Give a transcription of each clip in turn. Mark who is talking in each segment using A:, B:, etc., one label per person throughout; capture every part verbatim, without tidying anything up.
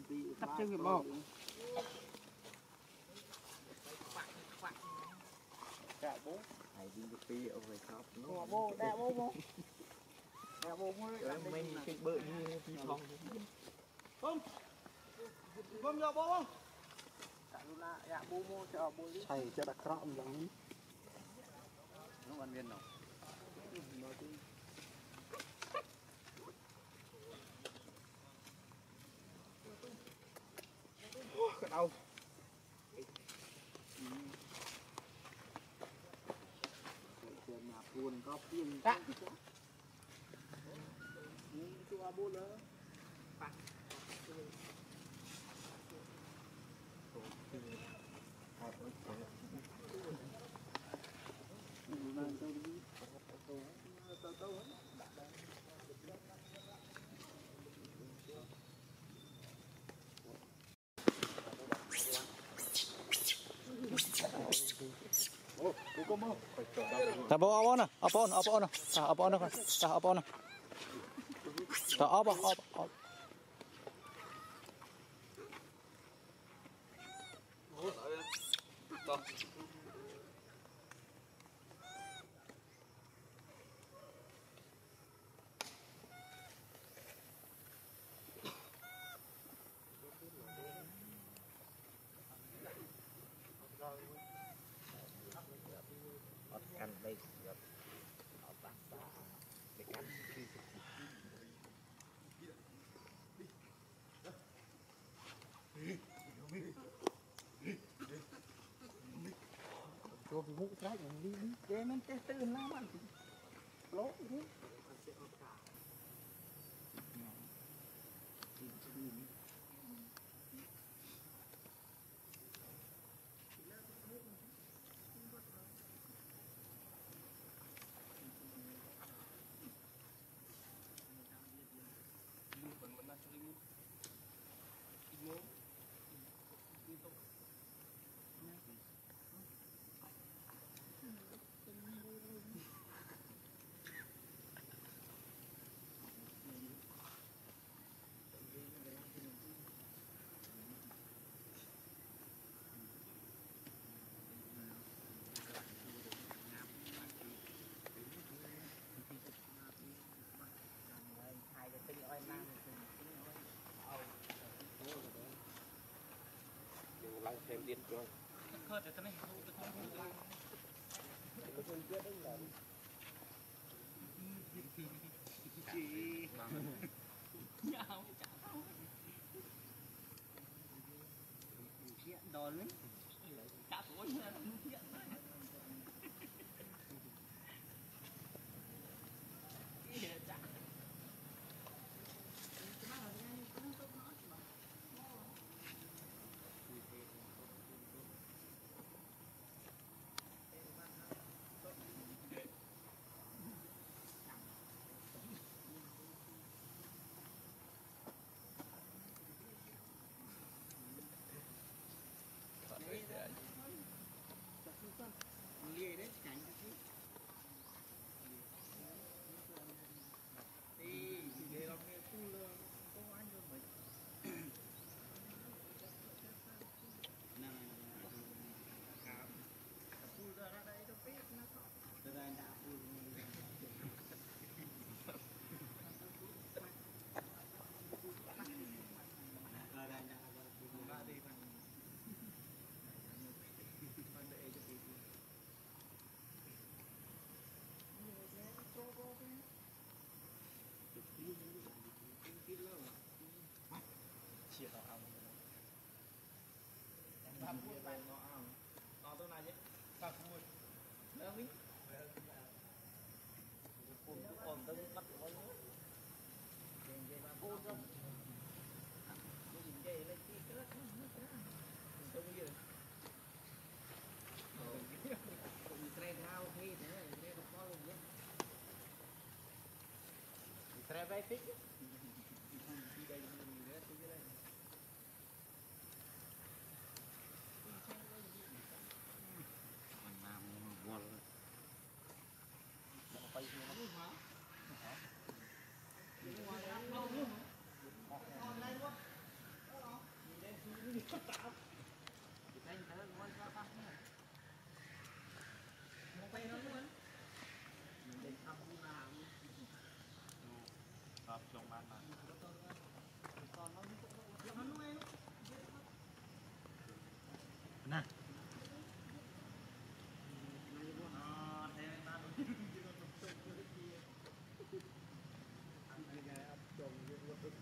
A: Tập cho cái bò.
B: Dạ bố.
C: Hãy đi được tí ở ngoài shop.
B: Bố bố, đạ bố bố. Đạ bố mới
C: rồi mình cái bự như phi phong.
B: Không. Không cho bố không? Dạ bố bố cho bố đi.
A: Thầy cho đặc rộng giống.
C: Nó ăn viên nào?
A: Cái đầu.
B: Nhà buồn có tiền
A: Đã.
B: Chua bố nữa.
A: Ta bawa apa na? Apa na? Apa na? Ta apa na? Ta apa na? Ta apa? Apa?
C: Ăn đây được. Ở bát xa để ăn khi
A: Cho cái mũ trái này đi đi. Để mình test từ nào mà. Lố thế.
C: lăng thêm điện rồi.
B: Khơi để cái này. Chị. Chuyện đòn đấy. Cả tối là chuyện. Lia đấy, cảnh cái đi để làm nghề tu lừa có anh rồi vậy nè khám tu lừa ra đây đâu biết nó có từ đây đã tu ra đây đã tu ra đi bằng bằng để cho chị chia vào ông làm buôn bán nó ông nó tôi nói chứ sao không mua đỡ mình cùng cũng còn tôi bắt được bao nhiêu tiền về mà buôn không cái gì về lên kia cái đó tôi bây giờ cùng trend nào thì thế này nó có luôn nhé trend vai thích đi đây mình nữa tôi đây mình làm ngon luôn bỏ tay nó luôn hả hả ngon lắm luôn ngon đây quá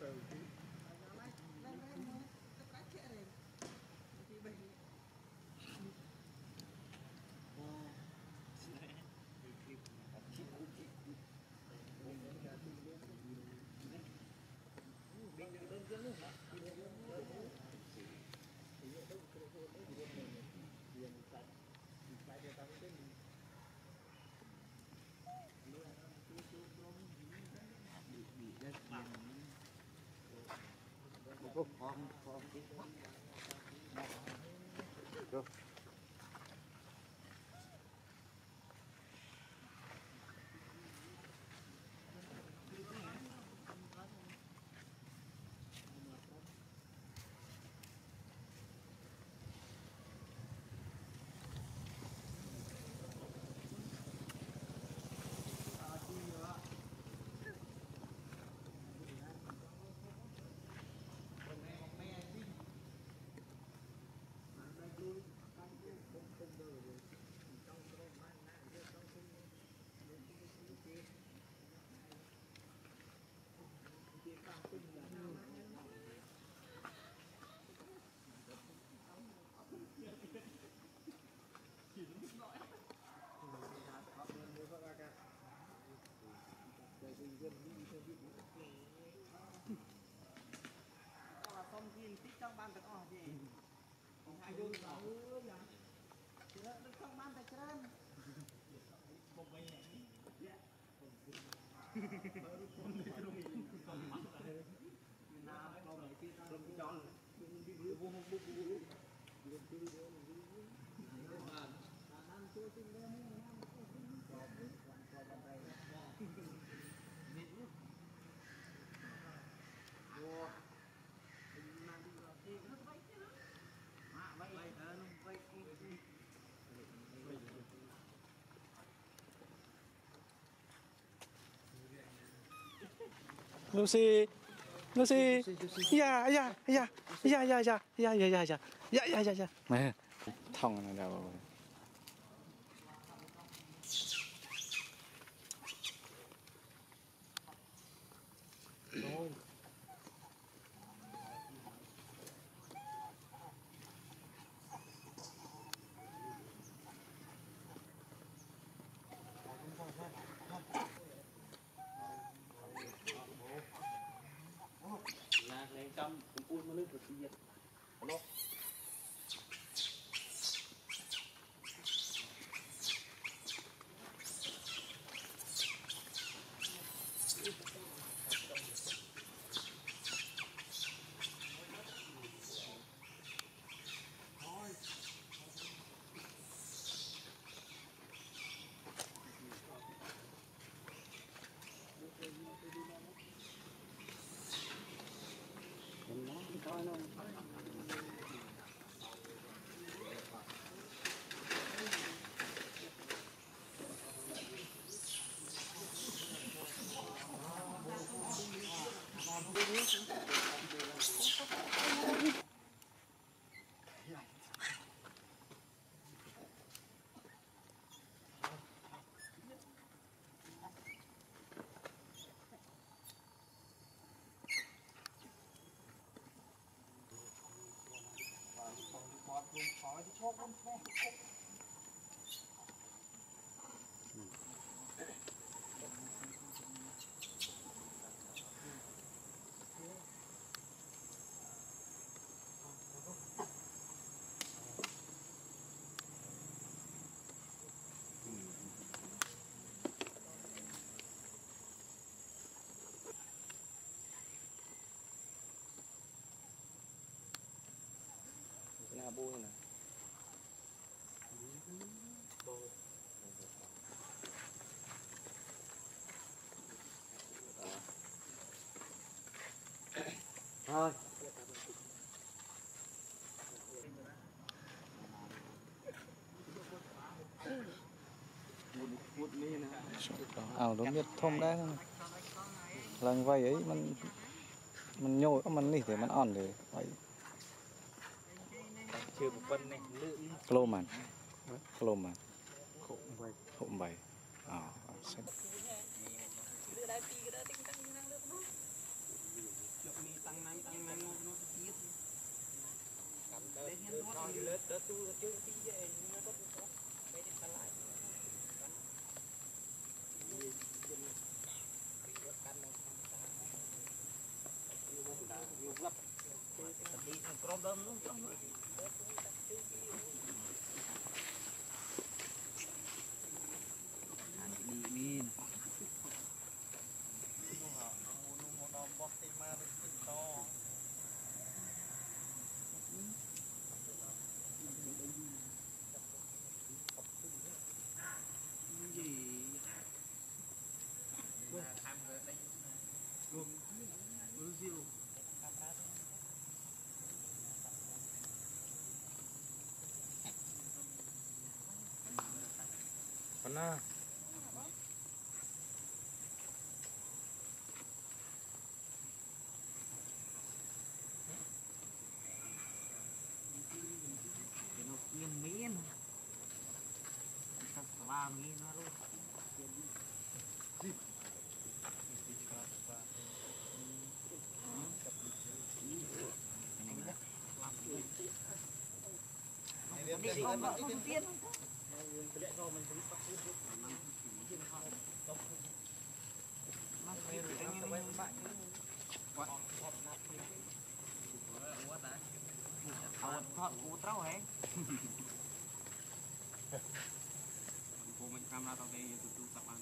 B: Không riêng tích trong ban tất cả gì hai đôi bảo chứ nó trong ban tất cả một mấy
A: Lucy, Lucy, dạ, dạ, dạ, dạ, dạ, dạ, dạ, dạ, dạ, dạ, dạ, dạ, dạ, dạ, mẹ, thòng này đâu.
B: là ngày trăm cũng uống một nước của chị Việt nó là bôi này
C: thôi một mi nè
A: ảo đúng nhất thông đấy lần vay ấy mình mình nhồi mình nỉ thì mình on để vậy
C: chưa một phân này lượng
A: kilo mà kilo mà
C: khổ vậy
A: khổ bảy à
B: tu tu ti je ni có tu cái gì lại nhiều lắm đi problem luôn trong đi min
C: Mana?
B: Miên miên kita selami lalu đi con vợ con tiên Hột hột cú trâu hả? Cô mình camera tao đây tụi tụi tập ăn.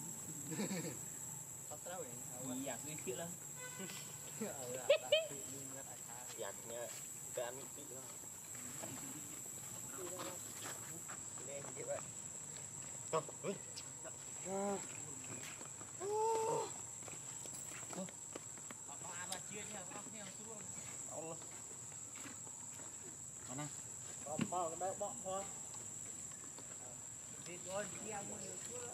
B: Tao trâu vậy? Gì à? Đi kia lên.
C: Giặc nha, cái anh chị đó. Lên gì vậy? Thôi, ui. Mana?
B: Bỏ cái đấy bỏ thôi. Đi thôi, đi ăn mua nhiều chút.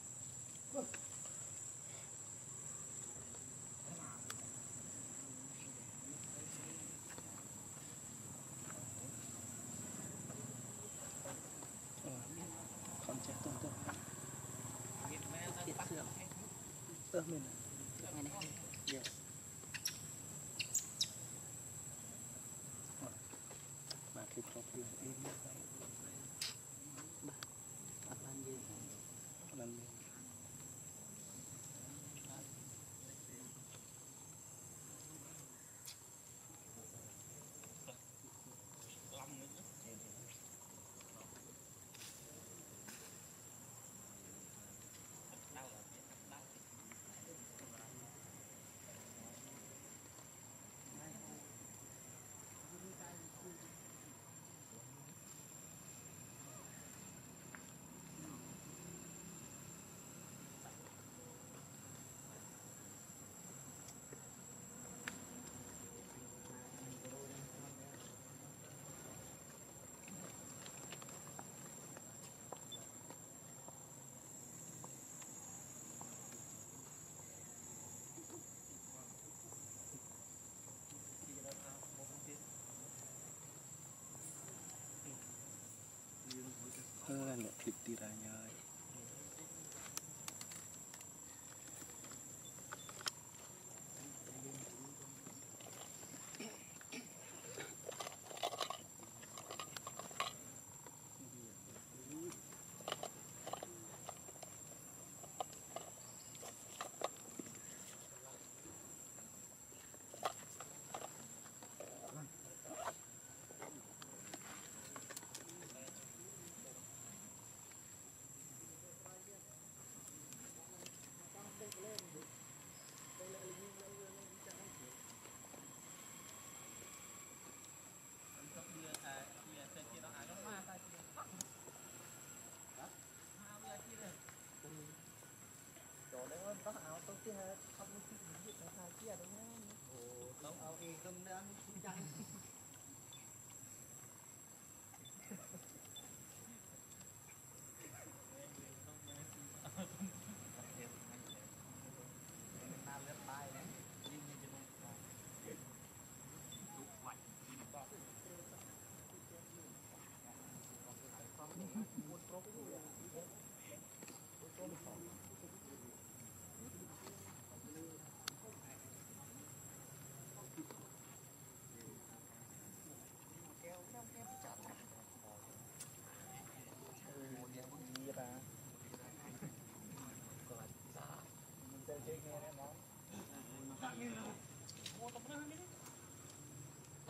A: Con chết tôm tôm. Chết xương. Ơ mình. Này này. Yes. Bà khi có tiền em như vậy. Bà. Bà làm gì? Làm gì? Hơ là thịt tiranya.
B: Có áo tôi kia không có chuyện gì để thay kia đúng không? Ồ, không áo thì không nên chăng.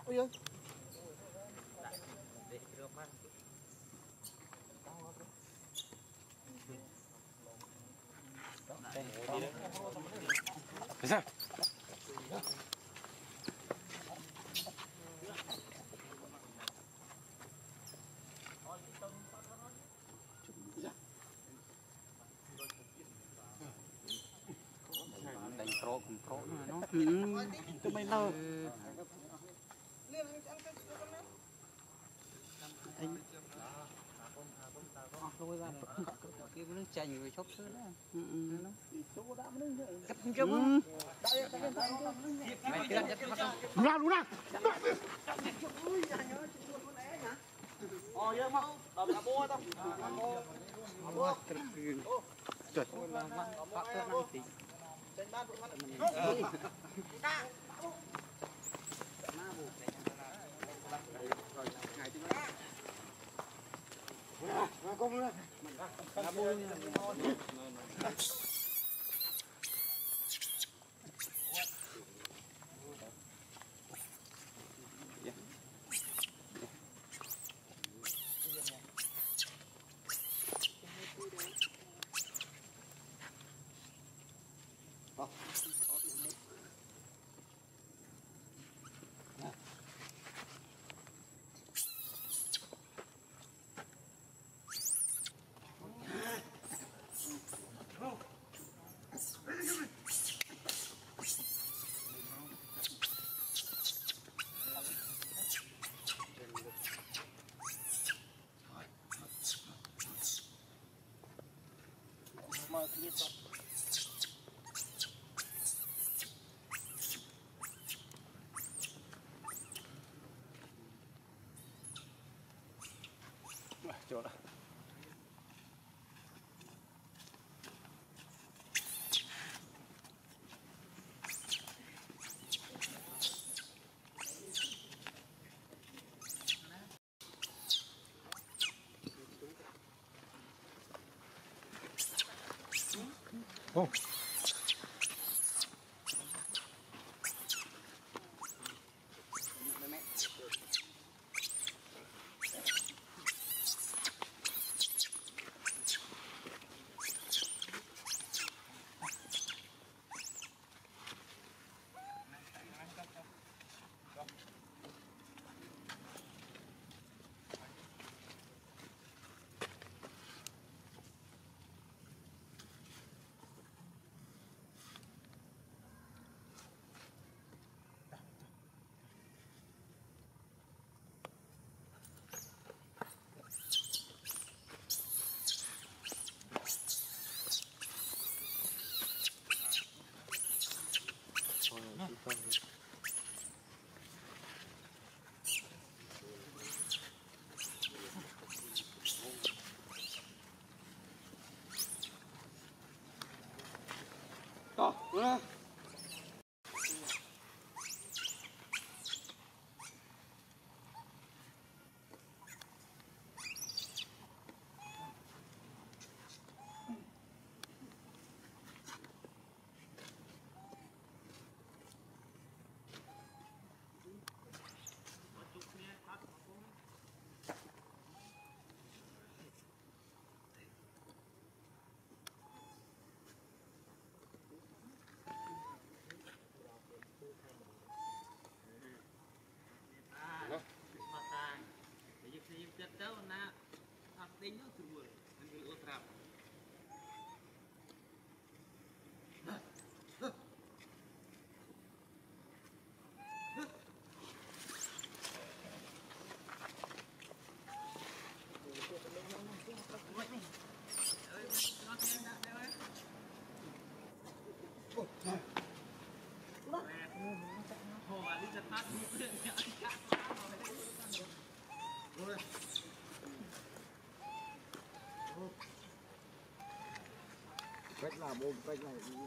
A: ôi ơi
C: để rửa mắt
A: cái sao
B: đánh pro cùng pro nó
A: cho mày lơ
B: anh tôi ra kia nó chành rồi chốt thứ đó cắt chấm
A: luna luna
C: oh iya mau tapi apa tau
A: trời
B: pak nanti
C: mà kia
A: chỗ đó ô to nữa
B: Tiếp theo là học tính nó thường buồn mình bị ô trap
C: cách là môn cách này đi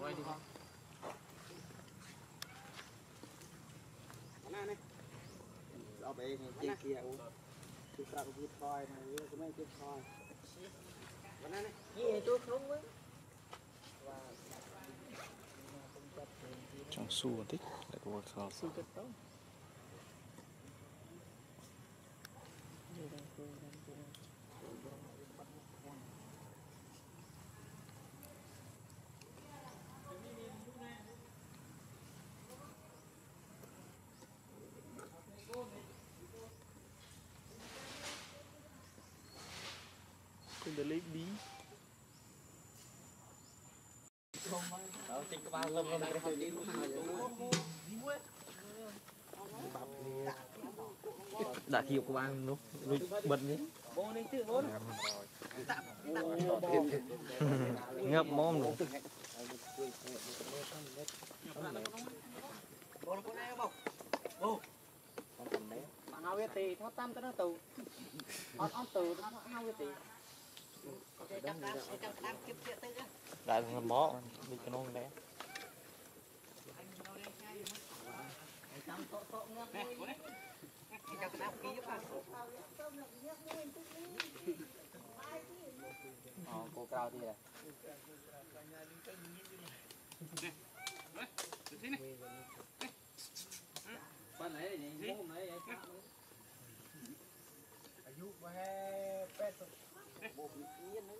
B: Rồi đi.
C: Mana này? Ở bên kia kia u. Chúng ta cũng coi này, cũng mấy cái coi. Mana này?
B: Gì tôi không với.
A: Trong su một tích lại có một khẩu su
B: Rất tốt.
A: Con để lấy bí.
C: Đó, chính cái bao lâm lâm cái hơi đi lúc nào đã chịu của anh lúc bật nhé ngập mồm luôn
B: Nào cái tì tháo tam tới nó tù. On on tù nó nào cái tì.
C: đại là mó đi cái nón đấy
B: Ờ, cô cao đi à. Bên này gì? Hôm nay vậy.
C: ayu bahe pet bộ yên đấy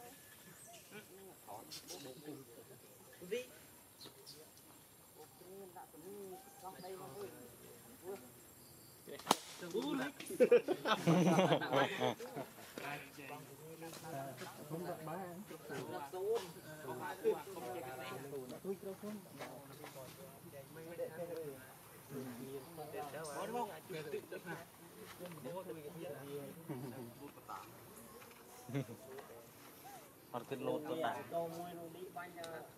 B: Gì?
C: không được bá
A: Còn cái lột của ta.